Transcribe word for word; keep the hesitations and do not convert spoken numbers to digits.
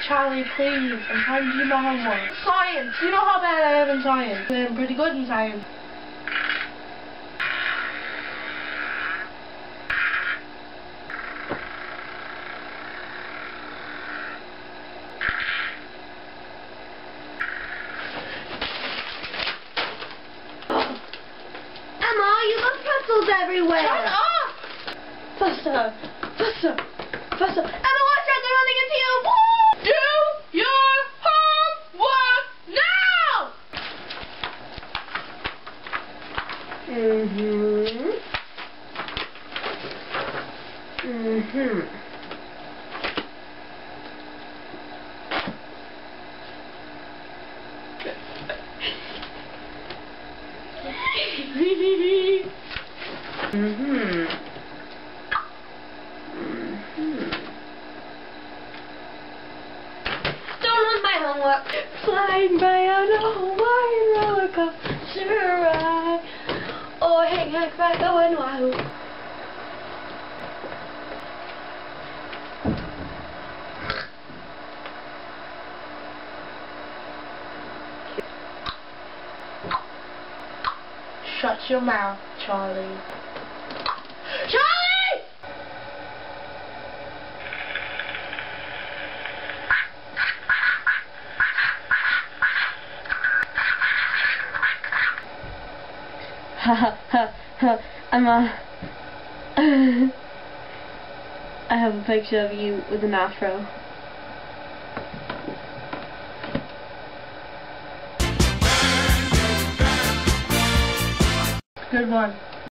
Charlie, please. I'm trying to do my homework. Science. You know how bad I am in science. I'm pretty good in science. Emma, you got pretzels everywhere. Shut up! Faster. Faster. Faster. Emma, watch out, they're running into you. Do your homework now! Mm-hmm. Mm-hmm. Mm-hmm. Mm-hmm. Don't want my homework. Flying by on a Hawaiian roller coaster ride. Or hang hang back going wild. Shut your mouth, Charlie. Charlie! Ha ha ha ha. I'm a... I have a picture of you with an afro. Good one.